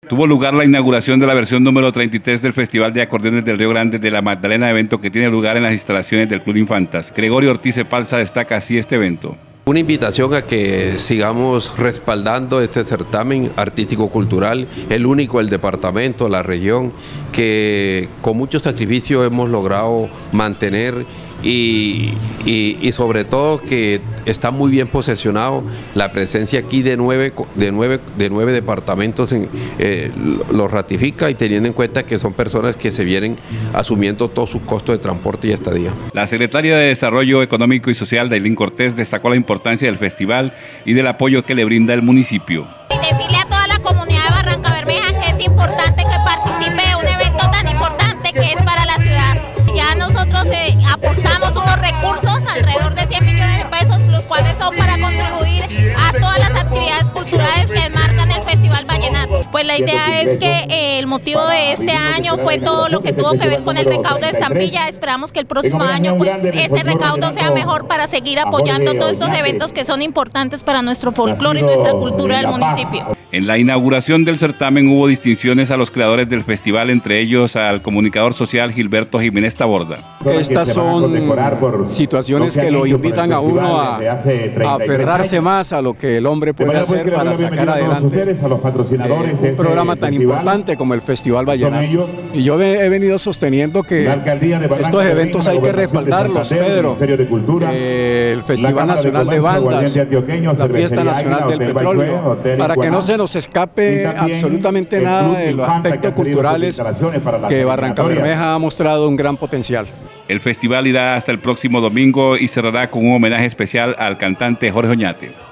Tuvo lugar la inauguración de la versión número 33 del Festival de Acordeones del Río Grande de la Magdalena, evento que tiene lugar en las instalaciones del Club Infantas. Gregorio Ortiz Epalza destaca así este evento. Una invitación a que sigamos respaldando este certamen artístico-cultural, el único del departamento, la región, que con mucho sacrificio hemos logrado mantener y sobre todo que está muy bien posesionado. La presencia aquí de nueve departamentos lo ratifica, y teniendo en cuenta que son personas que se vienen asumiendo todos sus costos de transporte y estadía. La secretaria de Desarrollo Económico y Social, Dailín Cortés, destacó la importancia del festival y del apoyo que le brinda el municipio. Y decirle a toda la comunidad de Barrancabermeja que es importante que participe de un evento tan importante que es para la ciudad. Ya nosotros aportamos unos recursos, alrededor de 100 millones de pesos, los cuales son para contribuir a todas las actividades culturales que marcan el Festival Vallenato. Pues la idea es que el motivo de este año fue todo lo que tuvo que ver con el recaudo de estampilla. Esperamos que el próximo año pues ese recaudo sea mejor para seguir apoyando todos estos eventos que son importantes para nuestro folclore y nuestra cultura del municipio. En la inauguración del certamen hubo distinciones a los creadores del festival, entre ellos al comunicador social Gilberto Jiménez Taborda. Estas son situaciones que lo invitan a uno a aferrarse más a lo que el hombre puede hacer para sacar adelante un programa tan importante como el Festival Vallenato. Y yo he venido sosteniendo que estos eventos hay que respaldarlos, Pedro. El Festival Nacional de Bandas, la Fiesta Nacional del Petróleo, para que no se nos escape absolutamente nada de los aspectos culturales que Barrancabermeja ha mostrado un gran potencial. El festival irá hasta el próximo domingo y cerrará con un homenaje especial al cantante Jorge Oñate.